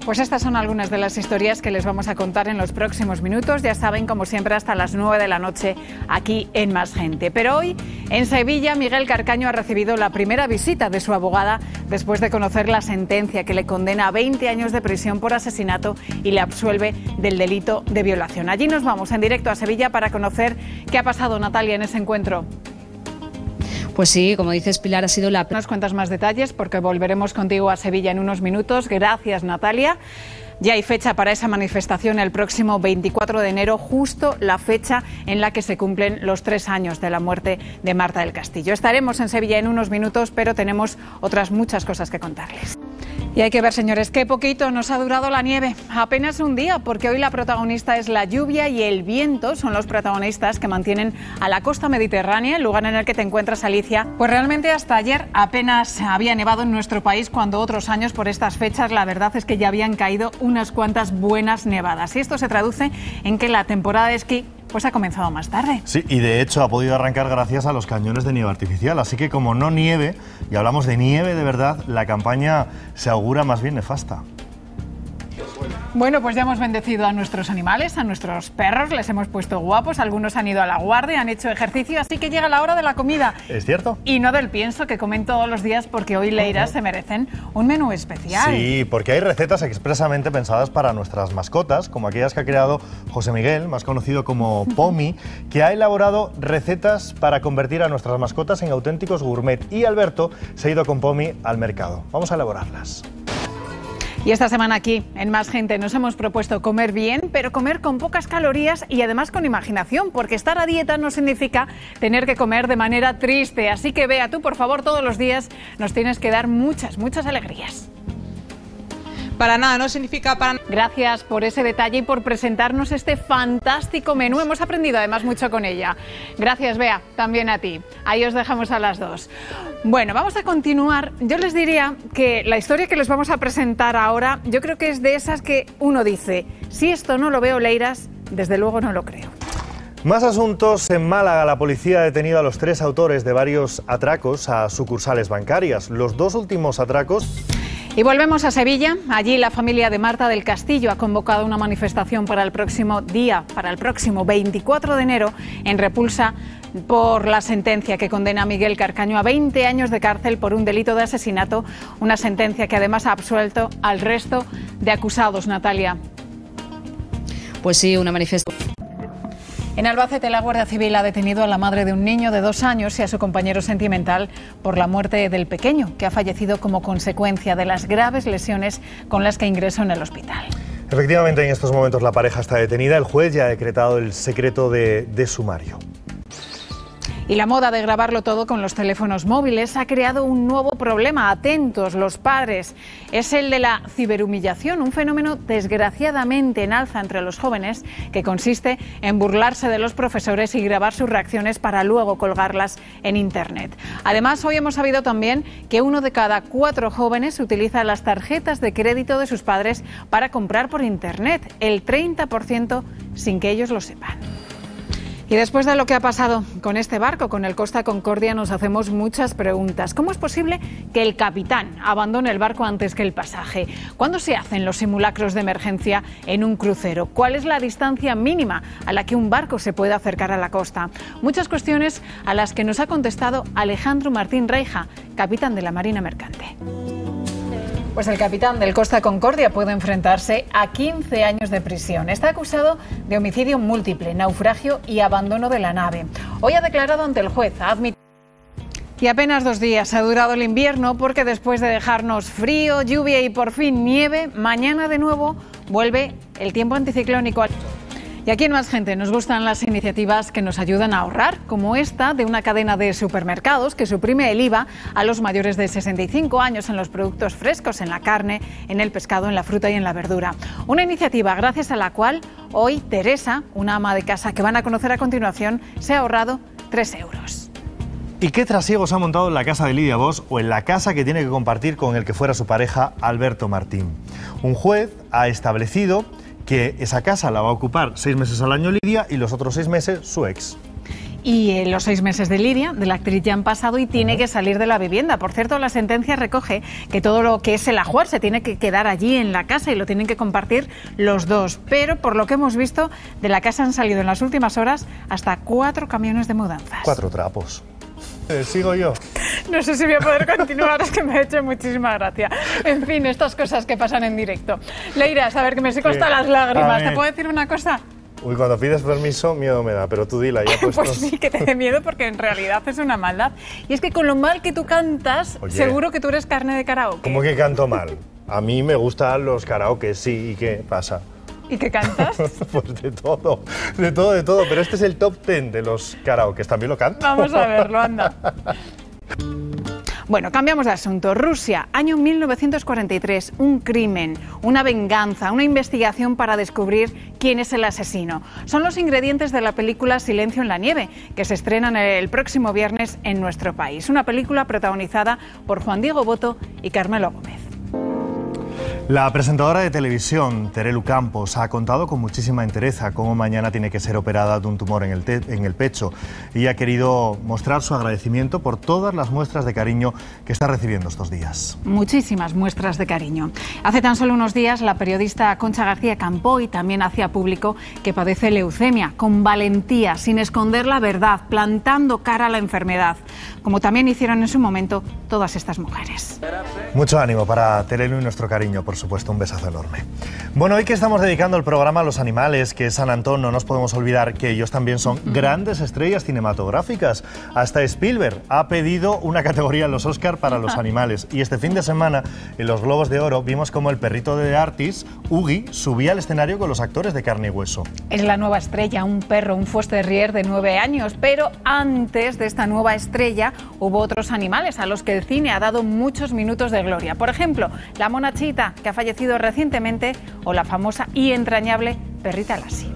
Pues estas son algunas de las historias que les vamos a contar en los próximos minutos. Ya saben, como siempre, hasta las 9 de la noche aquí en Más Gente. Pero hoy, en Sevilla, Miguel Carcaño ha recibido la primera visita de su abogada después de conocer la sentencia que le condena a 20 años de prisión por asesinato y le absuelve del delito de violación. Allí nos vamos en directo a Sevilla para conocer qué ha pasado, Natalia, en ese encuentro. Pues sí, como dices, Pilar, ha sido la... Nos cuentas más detalles porque volveremos contigo a Sevilla en unos minutos. Gracias, Natalia. Ya hay fecha para esa manifestación el próximo 24 de enero, justo la fecha en la que se cumplen los 3 años de la muerte de Marta del Castillo. Estaremos en Sevilla en unos minutos, pero tenemos otras muchas cosas que contarles. Y hay que ver, señores, qué poquito nos ha durado la nieve. Apenas un día, porque hoy la protagonista es la lluvia y el viento. Son los protagonistas que mantienen a la costa mediterránea, el lugar en el que te encuentras, Alicia. Pues realmente hasta ayer apenas había nevado en nuestro país, cuando otros años por estas fechas la verdad es que ya habían caído unas cuantas buenas nevadas. Y esto se traduce en que la temporada de esquí pues ha comenzado más tarde. Sí, y de hecho ha podido arrancar gracias a los cañones de nieve artificial. Así que como no nieve, y hablamos de nieve de verdad, la campaña se augura más bien nefasta. Bueno, pues ya hemos bendecido a nuestros animales, a nuestros perros, les hemos puesto guapos, algunos han ido a la guardia, han hecho ejercicio, así que llega la hora de la comida. ¿Es cierto? Y no del pienso que comen todos los días, porque hoy, Leiras, se merecen un menú especial. Sí, porque hay recetas expresamente pensadas para nuestras mascotas, como aquellas que ha creado José Miguel, más conocido como Pomi, que ha elaborado recetas para convertir a nuestras mascotas en auténticos gourmet. Y Alberto se ha ido con Pomi al mercado. Vamos a elaborarlas. Y esta semana aquí, en Más Gente, nos hemos propuesto comer bien, pero comer con pocas calorías y además con imaginación, porque estar a dieta no significa tener que comer de manera triste. Así que, Bea, tú, por favor, todos los días nos tienes que dar muchas alegrías. Para nada, no significa para... Gracias por ese detalle y por presentarnos este fantástico menú. Hemos aprendido además mucho con ella. Gracias, Bea, también a ti. Ahí os dejamos a las dos. Bueno, vamos a continuar. Yo les diría que la historia que les vamos a presentar ahora, yo creo que es de esas que uno dice, si esto no lo veo, Leiras, desde luego no lo creo. Más asuntos. En Málaga, la policía ha detenido a los 3 autores de varios atracos a sucursales bancarias. Los 2 últimos atracos... Y volvemos a Sevilla. Allí la familia de Marta del Castillo ha convocado una manifestación para el próximo 24 de enero, en repulsa por la sentencia que condena a Miguel Carcaño a 20 años de cárcel por un delito de asesinato, una sentencia que además ha absuelto al resto de acusados, Natalia. Pues sí, una manifestación. En Albacete, la Guardia Civil ha detenido a la madre de un niño de 2 años y a su compañero sentimental por la muerte del pequeño, que ha fallecido como consecuencia de las graves lesiones con las que ingresó en el hospital. Efectivamente, en estos momentos la pareja está detenida. El juez ya ha decretado el secreto de sumario. Y la moda de grabarlo todo con los teléfonos móviles ha creado un nuevo problema. Atentos los padres. Es el de la ciberhumillación, un fenómeno desgraciadamente en alza entre los jóvenes que consiste en burlarse de los profesores y grabar sus reacciones para luego colgarlas en Internet. Además, hoy hemos sabido también que 1 de cada 4 jóvenes utiliza las tarjetas de crédito de sus padres para comprar por Internet, el 30% sin que ellos lo sepan. Y después de lo que ha pasado con este barco, con el Costa Concordia, nos hacemos muchas preguntas. ¿Cómo es posible que el capitán abandone el barco antes que el pasaje? ¿Cuándo se hacen los simulacros de emergencia en un crucero? ¿Cuál es la distancia mínima a la que un barco se puede acercar a la costa? Muchas cuestiones a las que nos ha contestado Alejandro Martín Reija, capitán de la Marina Mercante. Pues el capitán del Costa Concordia puede enfrentarse a 15 años de prisión. Está acusado de homicidio múltiple, naufragio y abandono de la nave. Hoy ha declarado ante el juez, Y apenas 2 días ha durado el invierno, porque después de dejarnos frío, lluvia y por fin nieve, mañana de nuevo vuelve el tiempo anticiclónico. Y aquí en Más Gente nos gustan las iniciativas que nos ayudan a ahorrar, como esta de una cadena de supermercados que suprime el IVA a los mayores de 65 años en los productos frescos, en la carne, en el pescado, en la fruta y en la verdura. Una iniciativa gracias a la cual hoy Teresa, una ama de casa que van a conocer a continuación, se ha ahorrado 3 euros. ¿Y qué trasiegos ha montado en la casa de Lidia Bosch o en la casa que tiene que compartir con el que fuera su pareja, Alberto Martín? Un juez ha establecido que esa casa la va a ocupar 6 meses al año Lidia y los otros 6 meses su ex. Y los 6 meses de lidia de la actriz ya han pasado y tiene que salir de la vivienda. Por cierto, la sentencia recoge que todo lo que es el ajuar se tiene que quedar allí en la casa y lo tienen que compartir los dos. Pero por lo que hemos visto, de la casa han salido en las últimas horas hasta 4 camiones de mudanzas. 4 trapos. ¿Sigo yo? No sé si voy a poder continuar, es que me ha hecho muchísima gracia. En fin, estas cosas que pasan en directo. Leiras, a ver, que me seco hasta las lágrimas. ¿Te puedo decir una cosa? Uy, cuando pides permiso, miedo me da, pero tú dila, ya puestos. Pues sí, que te dé miedo porque en realidad es una maldad. Y es que con lo mal que tú cantas, Oye, seguro que tú eres carne de karaoke. ¿Cómo que canto mal? A mí me gustan los karaoke, sí, ¿y qué pasa? ¿Y qué cantas? Pues de todo, pero este es el top 10 de los karaokes, ¿también lo canto? Vamos a verlo, anda. Bueno, cambiamos de asunto. Rusia, año 1943, un crimen, una venganza, una investigación para descubrir quién es el asesino. Son los ingredientes de la película Silencio en la nieve, que se estrena el próximo viernes en nuestro país. Una película protagonizada por Juan Diego Botto y Carmelo Gómez. La presentadora de televisión, Terelu Campos, ha contado con muchísima entereza cómo mañana tiene que ser operada de un tumor en el pecho y ha querido mostrar su agradecimiento por todas las muestras de cariño que está recibiendo estos días. Muchísimas muestras de cariño. Hace tan solo unos días la periodista Concha García Campoy también hacía público que padece leucemia, con valentía, sin esconder la verdad, plantando cara a la enfermedad, como también hicieron en su momento todas estas mujeres. Mucho ánimo para Terelu y nuestro cariño, por supuesto, un besazo enorme. Bueno, hoy que estamos dedicando el programa a los animales, que es San Antón, no nos podemos olvidar que ellos también son grandes estrellas cinematográficas. Hasta Spielberg ha pedido una categoría en los Oscar para los animales. Y este fin de semana, en los Globos de Oro, vimos como el perrito de Artis, Ugi, subía al escenario con los actores de Carne y Hueso. Es la nueva estrella, un perro, un Fos Terrier de 9 años. Pero antes de esta nueva estrella, hubo otros animales a los que el cine ha dado muchos minutos de gloria. Por ejemplo, la mona Chita, que ha fallecido recientemente, o la famosa y entrañable perrita Lassie.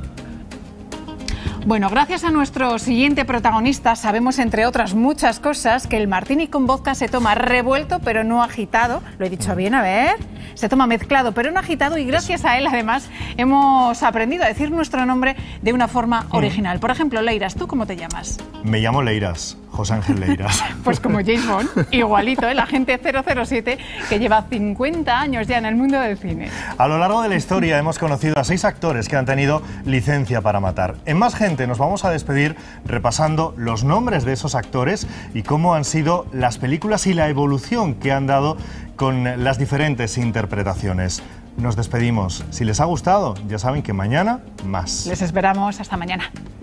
Bueno, gracias a nuestro siguiente protagonista sabemos, entre otras muchas cosas, que el martini con vodka se toma revuelto pero no agitado. Lo he dicho bien, a ver. Se toma mezclado pero no agitado y gracias a él, además, hemos aprendido a decir nuestro nombre de una forma original. Por ejemplo, Leiras, ¿tú cómo te llamas? Me llamo Leiras. José Ángel Leiras. Pues como James Bond, igualito, el agente 007, que lleva 50 años ya en el mundo del cine. A lo largo de la historia hemos conocido a 6 actores que han tenido licencia para matar. En Más Gente nos vamos a despedir repasando los nombres de esos actores y cómo han sido las películas y la evolución que han dado con las diferentes interpretaciones. Nos despedimos. Si les ha gustado, ya saben que mañana más. Les esperamos. Hasta mañana.